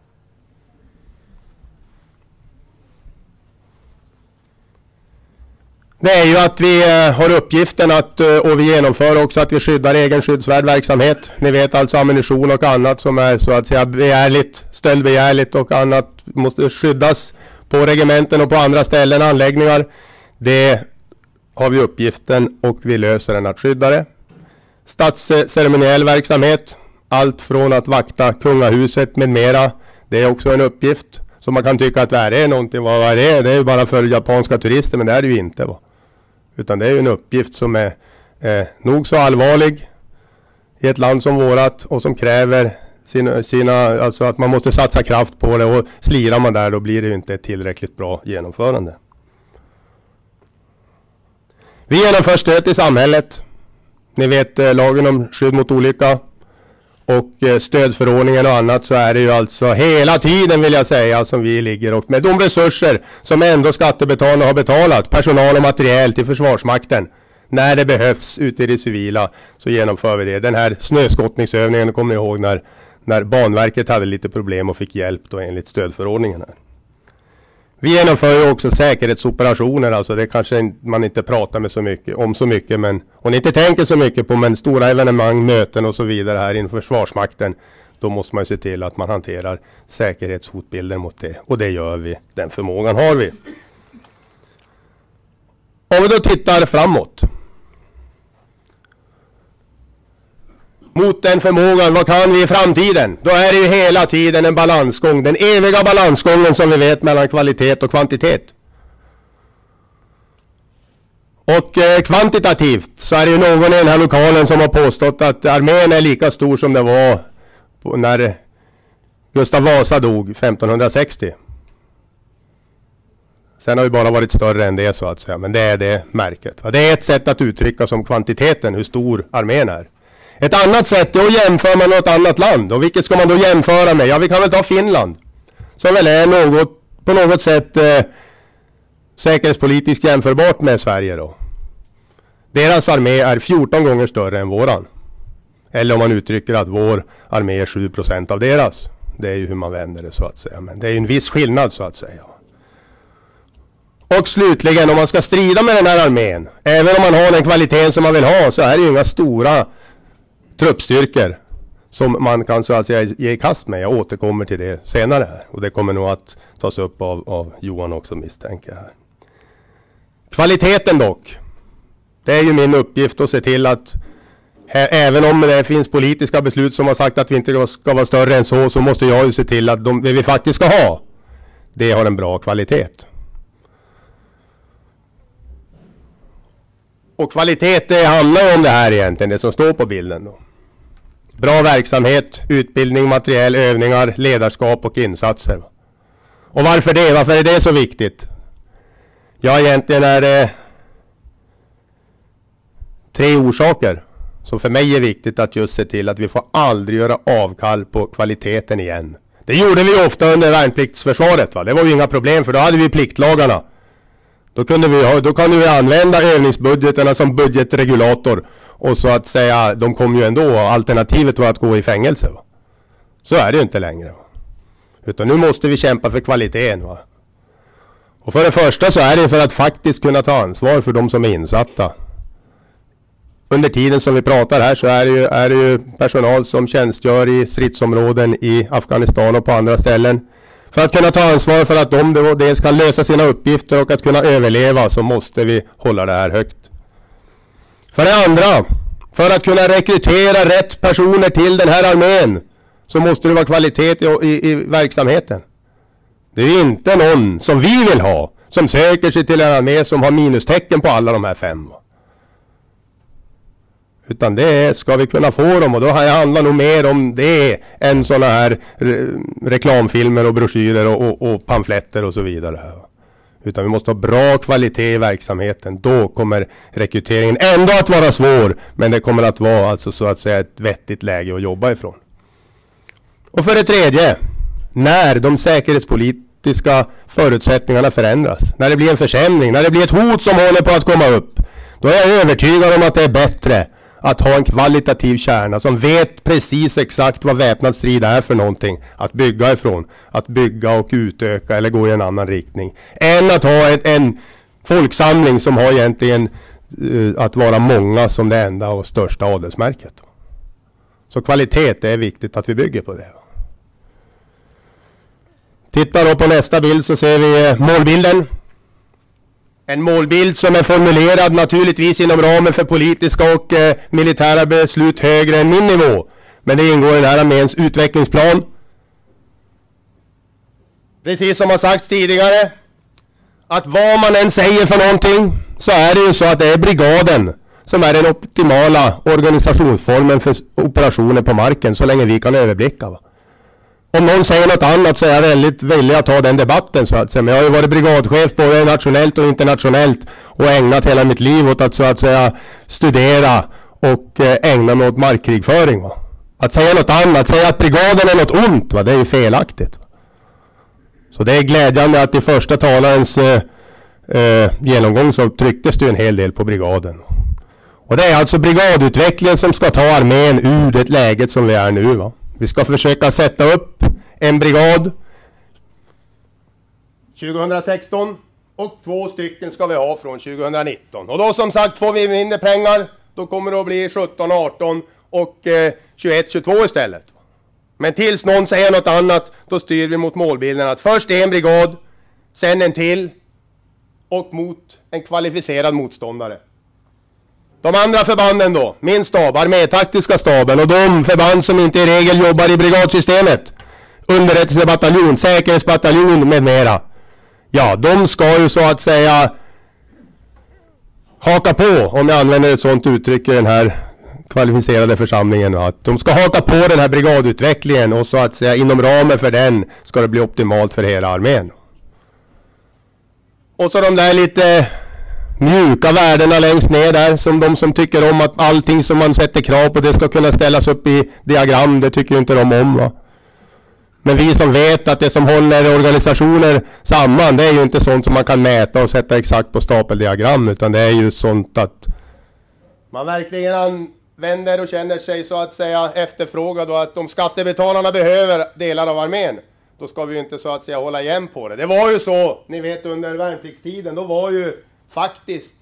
Det är ju att vi eh, har uppgiften att, eh, och vi genomför också att vi skyddar egen skyddsvärd verksamhet. Ni vet alltså ammunition och annat som är så att säga begärligt, stöldbegärligt och annat måste skyddas på regementen och på andra ställen, anläggningar. Det har vi uppgiften och vi löser den att skydda det. Statsceremoniell verksamhet, allt från att vakta kungahuset med mera. Det är också en uppgift. Så man kan tycka att det är någonting, vad är det? Det är ju bara för japanska turister, men det är det ju inte. Va? Utan det är ju en uppgift som är eh, nog så allvarlig i ett land som vårat och som kräver sina, sina, alltså att man måste satsa kraft på det, och slirar man där då blir det ju inte ett tillräckligt bra genomförande. Vi genomför stöd i samhället. Ni vet eh, lagen om skydd mot olycka och eh, stödförordningen och annat, så är det ju alltså hela tiden, vill jag säga, som vi ligger och med de resurser som ändå skattebetalarna har betalat, personal och materiell till Försvarsmakten, när det behövs ute i det civila, så genomför vi det. Den här snöskottningsövningen, kommer ni ihåg när, när Banverket hade lite problem och fick hjälp då enligt stödförordningen här. Vi genomför ju också säkerhetsoperationer, alltså det kanske man inte pratar med så mycket, om så mycket, men, och inte tänker så mycket på, men stora evenemang, möten och så vidare här inom Försvarsmakten, då måste man ju se till att man hanterar säkerhetshotbilder mot det. Och det gör vi, den förmågan har vi. Om vi då tittar framåt. Mot den förmågan, vad kan vi i framtiden? Då är det ju hela tiden en balansgång. Den eviga balansgången som vi vet mellan kvalitet och kvantitet. Och eh, kvantitativt så är det ju någon i den här lokalen som har påstått att armén är lika stor som det var på, när Gustav Vasa dog femtonhundrasextio. Sen har vi bara varit större än det så att säga. Men det är det märket. Det är ett sätt att uttrycka som kvantiteten hur stor armén är. Ett annat sätt är att jämföra med något annat land. Och vilket ska man då jämföra med? Ja, vi kan väl ta Finland. Som väl är något, på något sätt eh, säkerhetspolitiskt jämförbart med Sverige då. Deras armé är fjorton gånger större än våran. Eller om man uttrycker att vår armé är sju procent av deras. Det är ju hur man vänder det så att säga. Men det är ju en viss skillnad så att säga. Och slutligen, om man ska strida med den här armén, även om man har den kvaliteten som man vill ha, så är det ju inga stora truppstyrkor som man kan så att säga ge i kast med. Jag återkommer till det senare här. Och det kommer nog att tas upp av, av Johan också, misstänker jag här. Kvaliteten dock. Det är ju min uppgift att se till att här, även om det finns politiska beslut som har sagt att vi inte ska vara större än så, så måste jag ju se till att de, det vi faktiskt ska ha, det har en bra kvalitet. Och kvalitet, det handlar ju om det här egentligen, det som står på bilden då. Bra verksamhet, utbildning, materiell, övningar, ledarskap och insatser. Och varför det? Varför är det så viktigt? Ja, egentligen är det tre orsaker som för mig är viktigt att just se till att vi får aldrig göra avkall på kvaliteten igen. Det gjorde vi ofta under värnpliktsförsvaret, va? Det var ju inga problem, för då hade vi pliktlagarna. Då kunde vi ha, då kunde vi använda övningsbudgeterna som budgetregulator. Och så att säga, de kom ju ändå. Alternativet var att gå i fängelse. Va? Så är det ju inte längre. Va? Utan nu måste vi kämpa för kvaliteten. Va? Och för det första så är det för att faktiskt kunna ta ansvar för de som är insatta. Under tiden som vi pratar här så är det ju, är det ju personal som tjänstgör i stridsområden i Afghanistan och på andra ställen. För att kunna ta ansvar för att de dels kan lösa sina uppgifter och att kunna överleva, så måste vi hålla det här högt. För det andra, för att kunna rekrytera rätt personer till den här armén, så måste det vara kvalitet i, i, i verksamheten. Det är inte någon som vi vill ha som söker sig till en armé som har minustecken på alla de här fem. Utan det är, ska vi kunna få dem, och då handlar nog mer om det än sådana här re reklamfilmer och broschyrer och, och, och pamfletter och så vidare. Utan vi måste ha bra kvalitet i verksamheten. Då kommer rekryteringen ändå att vara svår, men det kommer att vara alltså så att säga ett vettigt läge att jobba ifrån. Och för det tredje, när de säkerhetspolitiska förutsättningarna förändras, när det blir en försämring, när det blir ett hot som håller på att komma upp, då är jag övertygad om att det är bättre att ha en kvalitativ kärna som vet precis exakt vad väpnad strid är för någonting att bygga ifrån. Att bygga och utöka eller gå i en annan riktning. Än att ha en, en folksamling som har egentligen uh, att vara många som det enda och största adelsmärket. Så kvalitet är viktigt att vi bygger på det. Titta då på nästa bild så ser vi målbilden. En målbild som är formulerad naturligtvis inom ramen för politiska och eh, militära beslut högre än min nivå. Men det ingår i den här arméns utvecklingsplan. Precis som har sagts tidigare, att vad man än säger för någonting, så är det ju så att det är brigaden som är den optimala organisationsformen för operationer på marken så länge vi kan överblicka. Va? Om någon säger något annat så är jag väldigt villig att ta den debatten så att säga. Men jag har ju varit brigadchef både nationellt och internationellt och ägnat hela mitt liv åt att så att säga studera och ägna mig åt markkrigföring. Va? Att säga något annat, säga att brigaden är något ont, va? Det är ju felaktigt. Va? Så det är glädjande att i första talarens eh, eh, genomgång så trycktes det en hel del på brigaden. Och det är alltså brigadutvecklingen som ska ta armén ur det läget som vi är nu. Va? Vi ska försöka sätta upp en brigad tjugohundrasexton och två stycken ska vi ha från tjugohundranitton. Och då som sagt får vi mindre pengar, då kommer det att bli sjutton, arton och eh, tjugoett, tjugotvå istället. Men tills någon säger något annat, då styr vi mot målbilden att först en brigad, sen en till och mot en kvalificerad motståndare. De andra förbanden då, min stab, armétaktiska staben och de förband som inte i regel jobbar i brigadsystemet, underrättelsebataljon, säkerhetsbataljon med mera. Ja, de ska ju så att säga haka på, om jag använder ett sådant uttryck i den här kvalificerade församlingen, att de ska haka på den här brigadutvecklingen och så att säga inom ramen för den ska det bli optimalt för hela armén. Och så de där lite mjuka värdena längst ner där, som de som tycker om att allting som man sätter krav på det ska kunna ställas upp i diagram, det tycker inte de om, va. Men vi som vet att det som håller organisationer samman, det är ju inte sånt som man kan mäta och sätta exakt på stapeldiagram, utan det är ju sånt att man verkligen använder och känner sig så att säga efterfrågad, och att om skattebetalarna behöver delar av armén, då ska vi ju inte så att säga hålla igen på det. Det var ju så, ni vet, under värnpliktstiden, då var ju faktiskt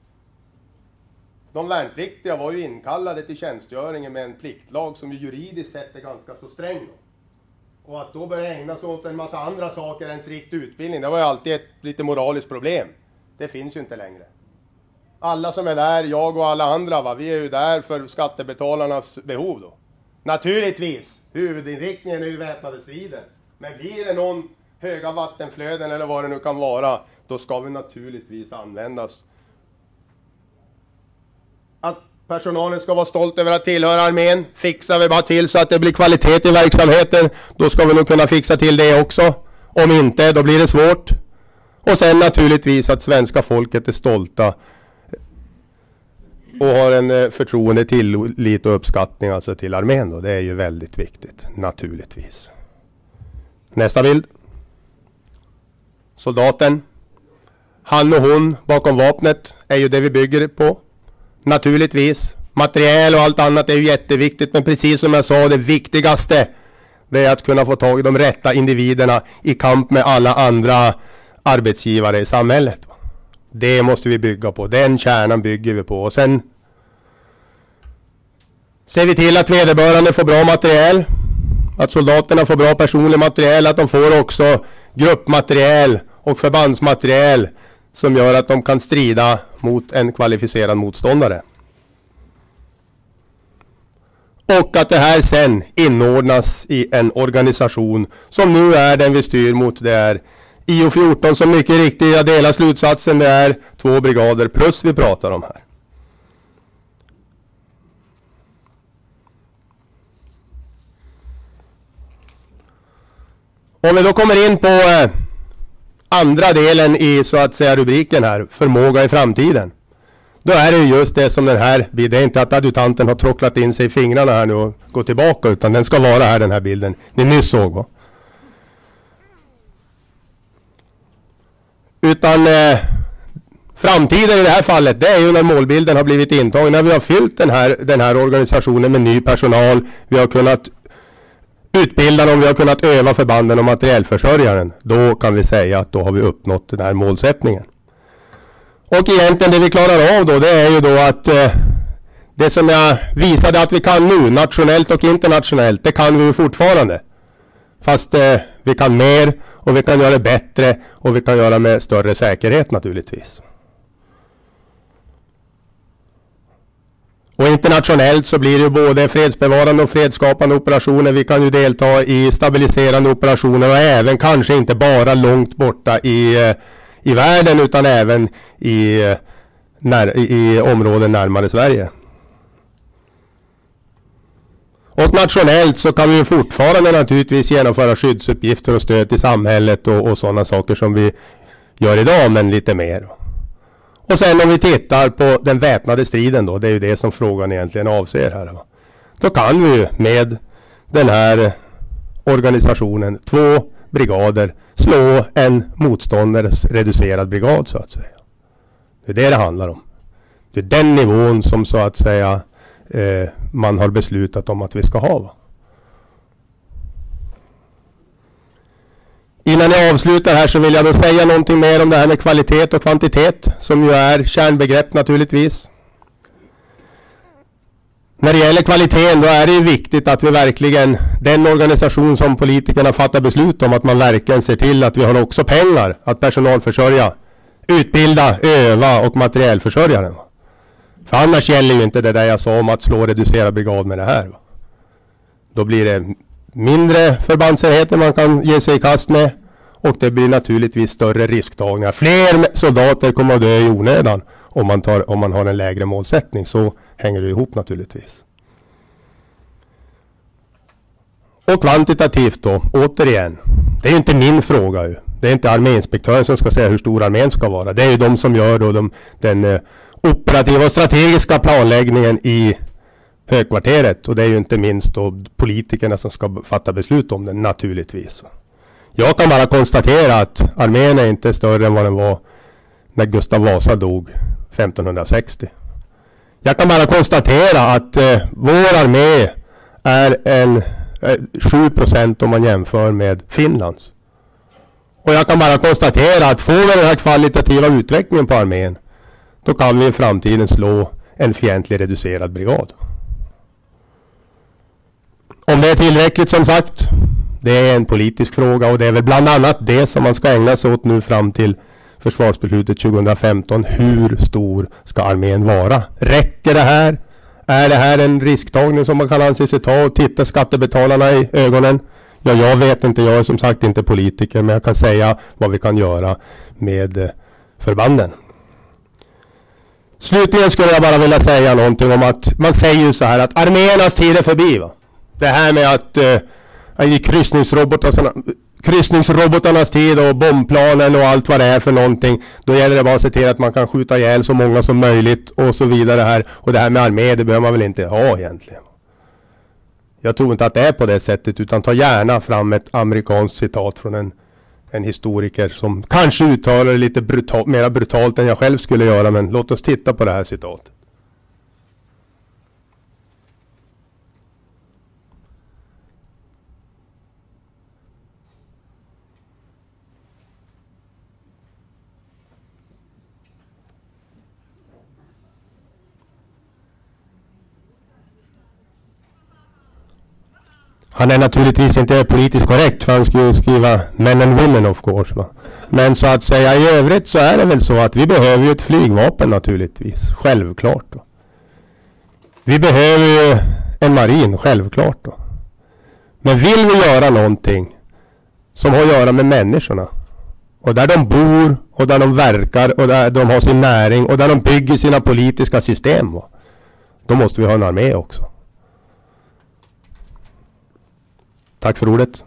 de värnpliktiga var ju inkallade till tjänstgöringen med en pliktlag som ju juridiskt sett är ganska så sträng. Och att då börja ägna sig åt en massa andra saker än strikt utbildning, det var ju alltid ett lite moraliskt problem. Det finns ju inte längre. Alla som är där, jag och alla andra, va, vi är ju där för skattebetalarnas behov då. Naturligtvis, huvudinriktningen är ju väpnade strider. Men blir det någon höga vattenflöden eller vad det nu kan vara, då ska vi naturligtvis användas. Att personalen ska vara stolt över att tillhöra armén, fixar vi bara till så att det blir kvalitet i verksamheten, då ska vi nog kunna fixa till det också. Om inte, då blir det svårt. Och sen naturligtvis att svenska folket är stolta och har en förtroende, tillit och uppskattning alltså till armén då. Det är ju väldigt viktigt, naturligtvis. Nästa bild. Soldaten. Han och hon bakom vapnet är ju det vi bygger på. Naturligtvis. Materiel och allt annat är ju jätteviktigt, men precis som jag sa, det viktigaste det är att kunna få tag i de rätta individerna i kamp med alla andra arbetsgivare i samhället. Det måste vi bygga på. Den kärnan bygger vi på. Och sen ser vi till att vederbörande får bra materiel. Att soldaterna får bra personlig materiel. Att de får också gruppmateriel och förbandsmateriel som gör att de kan strida mot en kvalificerad motståndare. Och att det här sen inordnas i en organisation som nu är den vi styr mot. Det är I O fjorton som mycket riktigt, jag delar slutsatsen, det är två brigader plus vi pratar om här. Om vi då kommer in på eh, andra delen i så att säga rubriken här, förmåga i framtiden. Då är det just det som den här bilden, det är inte att adjutanten har tråcklat in sig i fingrarna här nu och går tillbaka, utan den ska vara här, den här bilden ni nyss såg, va? Utan eh, framtiden i det här fallet, det är ju när målbilden har blivit intagen, när vi har fyllt den här, den här organisationen med ny personal, vi har kunnat utbilda dem, vi har kunnat öva förbanden och materiellförsörjaren, då kan vi säga att då har vi uppnått den här målsättningen. Och egentligen det vi klarar av då, det är ju då att eh, det som jag visade att vi kan nu, nationellt och internationellt, det kan vi ju fortfarande. Fast eh, vi kan mer och vi kan göra det bättre och vi kan göra med större säkerhet naturligtvis. Och internationellt så blir det ju både fredsbevarande och fredsskapande operationer. Vi kan ju delta i stabiliserande operationer och även kanske inte bara långt borta i, i världen utan även i, när, i områden närmare Sverige. Och nationellt så kan vi ju fortfarande naturligtvis genomföra skyddsuppgifter och stöd till samhället och, och sådana saker som vi gör idag, men lite mer. Och sen om vi tittar på den väpnade striden då, det är ju det som frågan egentligen avser här. Va? Då kan vi ju med den här organisationen, två brigader, slå en motståndares reducerad brigad så att säga. Det är det det handlar om. Det är den nivån som så att säga eh, man har beslutat om att vi ska ha. Va? Innan jag avslutar här så vill jag då säga någonting mer om det här med kvalitet och kvantitet, som ju är kärnbegrepp naturligtvis. När det gäller kvaliteten då är det ju viktigt att vi verkligen, den organisation som politikerna fattar beslut om, att man verkligen ser till att vi har också pengar att personalförsörja, utbilda, öva och materiellförsörja den. För annars gäller ju inte det där jag sa om att slå och reducera brigad med det här. Då blir det mindre förbandsenheter man kan ge sig i kast med, och det blir naturligtvis större risktagningar. Fler soldater kommer att dö i onödan om man, tar, om man har en lägre målsättning. Så hänger det ihop naturligtvis. Och kvantitativt då, återigen. Det är ju inte min fråga ju. Det är inte arméinspektören som ska säga hur stor armén ska vara. Det är ju de som gör då de, den eh, operativa och strategiska planläggningen i högkvarteret. Och det är ju inte minst då politikerna som ska fatta beslut om det naturligtvis. Jag kan bara konstatera att armén är inte större än vad den var när Gustav Vasa dog femtonhundrasextio. Jag kan bara konstatera att eh, vår armé är en eh, sju procent om man jämför med Finlands. Och jag kan bara konstatera att får vi den här kvalitativa utvecklingen på armén, då kan vi i framtiden slå en fientlig reducerad brigad. Om det är tillräckligt, som sagt, det är en politisk fråga, och det är väl bland annat det som man ska ägna sig åt nu fram till försvarsbeslutet tjugohundrafemton. Hur stor ska armén vara? Räcker det här? Är det här en risktagning som man kan anse sig ta och titta skattebetalarna i ögonen? Ja, jag vet inte. Jag är som sagt inte politiker, men jag kan säga vad vi kan göra med förbanden. Slutligen skulle jag bara vilja säga någonting om att man säger ju så här att arméernas tid är förbi, va? Det här med att uh, i kryssningsrobotarna, kryssningsrobotarnas tid och bombplanen och allt vad det är för någonting, då gäller det bara att se till att man kan skjuta ihjäl så många som möjligt och så vidare här. Och det här med armé, det behöver man väl inte ha egentligen. Jag tror inte att det är på det sättet, utan ta gärna fram ett amerikanskt citat från en, en historiker som kanske uttalar det lite brutal, mer brutalt än jag själv skulle göra, men låt oss titta på det här citatet. Han är naturligtvis inte politiskt korrekt, för han skulle skriva men and women of course. Va? Men så att säga i övrigt så är det väl så att vi behöver ju ett flygvapen naturligtvis, självklart. Då. Vi behöver ju en marin, självklart. Då. Men vill vi göra någonting som har att göra med människorna, och där de bor och där de verkar och där de har sin näring och där de bygger sina politiska system, va? Då måste vi ha en armé också. Tack för ordet.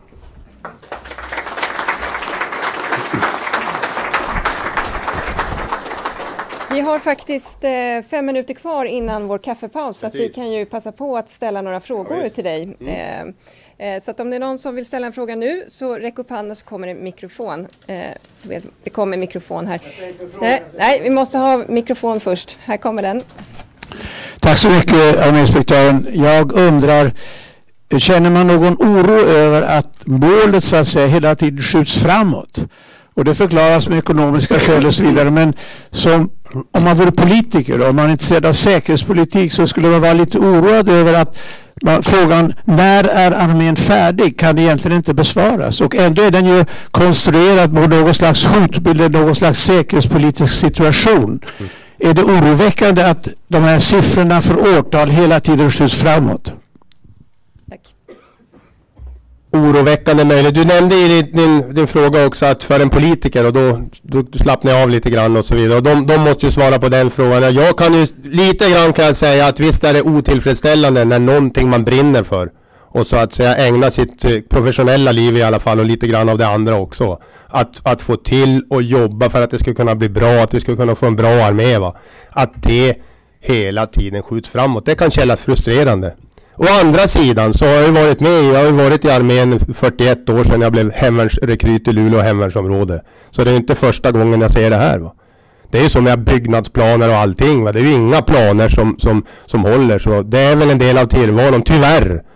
Vi har faktiskt eh, fem minuter kvar innan vår kaffepaus, så att vi kan ju passa på att ställa några frågor ja, till dig. Mm. Eh, eh, så att om det är någon som vill ställa en fråga nu, så räck upp handen så kommer det en mikrofon. Eh, det kommer en mikrofon här. Nej, nej, vi måste ha mikrofon först. Här kommer den. Tack så mycket, arméinspektören. Jag undrar, känner man någon oro över att målet så att säga hela tiden skjuts framåt? Och det förklaras med ekonomiska skäl och så vidare. Men som, om man vore politiker och om man är intresserad av säkerhetspolitik, så skulle man vara lite oroad över att man, frågan när är armén färdig kan egentligen inte besvaras. Och ändå är den ju konstruerad på någon slags hotbild, någon slags säkerhetspolitisk situation. Mm. Är det oroväckande att de här siffrorna för årtal hela tiden skjuts framåt? Tack. Oroväckande möjligt. Du nämnde i din, din, din fråga också att för en politiker, och då, då slappnar jag av lite grann och så vidare. Och de, de måste ju svara på den frågan. Jag kan ju lite grann kan jag säga att visst är det otillfredsställande när någonting man brinner för, och så att säga ägna sitt professionella liv i alla fall och lite grann av det andra också. Att, att få till och jobba för att det ska kunna bli bra, att vi ska kunna få en bra armé, va? Att det hela tiden skjuts framåt. Det kan kännas frustrerande. Å andra sidan så har jag varit med, jag har varit i armén fyrtioett år sedan jag blev hemvärnsrekryt i Luleå hemvärnsområde. Så det är inte första gången jag ser det här, va. Det är ju som med byggnadsplaner och allting, va. Det är ju inga planer som, som, som håller, så det är väl en del av tillvaron, tyvärr.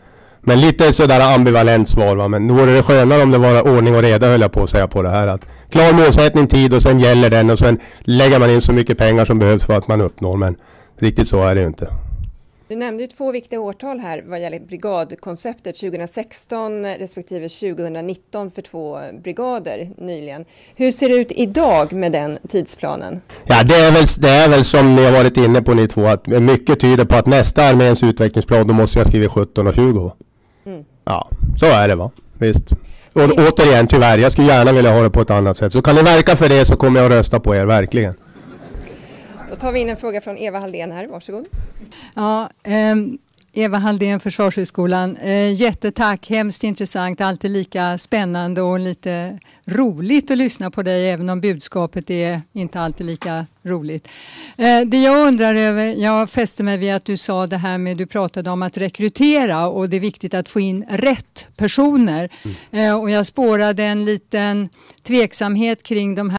Men lite sådär ambivalent svar, va? Men nu vore det skönare om det var ordning och reda, höll jag på att säga på det här. Att klar målsättning, tid och sen gäller den och sen lägger man in så mycket pengar som behövs för att man uppnår. Men riktigt så är det ju inte. Du nämnde ju två viktiga årtal här vad gäller brigadkonceptet, tjugohundrasexton respektive tjugohundranitton för två brigader nyligen. Hur ser det ut idag med den tidsplanen? Ja, det är väl, det är väl som ni har varit inne på ni två, att mycket tyder på att nästa arméns utvecklingsplan, då måste jag skriva sjutton och tjugo. Mm. Ja, så är det, va? Visst. Och mm. återigen, tyvärr, jag skulle gärna vilja ha det på ett annat sätt. Så kan ni verka för det så kommer jag att rösta på er, verkligen. Då tar vi in en fråga från Eva Halldén här, varsågod. Ja, eh, Eva Halldén, Försvarshögskolan. Eh, jättetack, hemskt intressant, alltid lika spännande och lite roligt att lyssna på dig, även om budskapet är inte alltid lika roligt. Eh, det jag undrar över, jag fäste mig vid att du sa det här med, du pratade om att rekrytera och det är viktigt att få in rätt personer. Mm. Eh, och jag spårade en liten tveksamhet kring de här